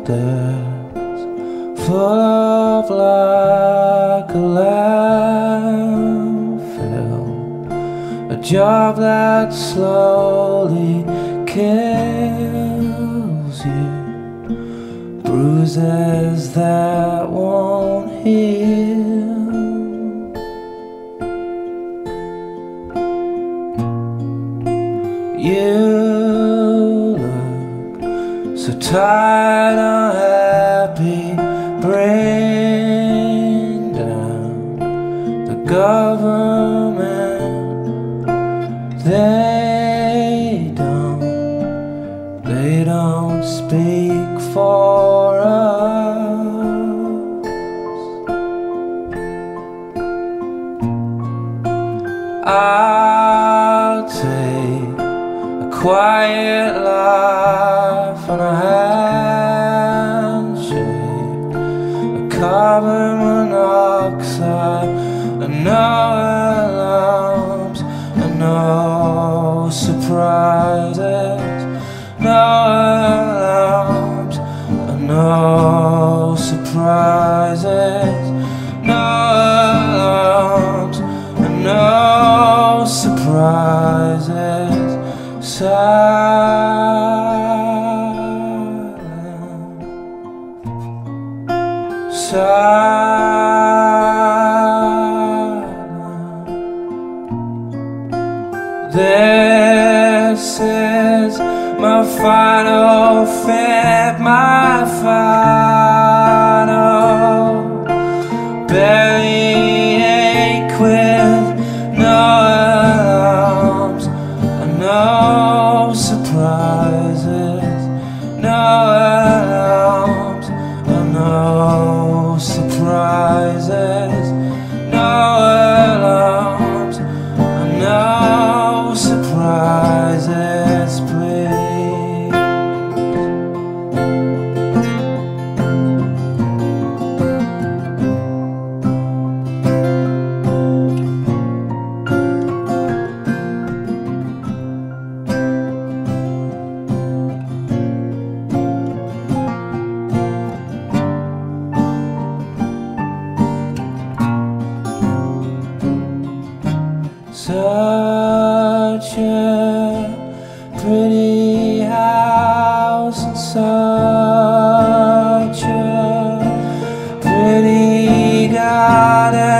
that's full of like a landfill, a job that slowly kills you, bruises that won't heal. You look so tired, unhappy, brain down. The government, they don't speak for us. I'll take a quiet life and a handshake, a carbon monoxide, and no alarms, and no surprises, no alarms, and no surprises, no alarms, and no surprises. Silent, silent. This is my final fit, my final bellyache with no alarms and no surprises, no alarms and no surprises, no alarms and no surprises, please. Such a pretty house and such a pretty garden.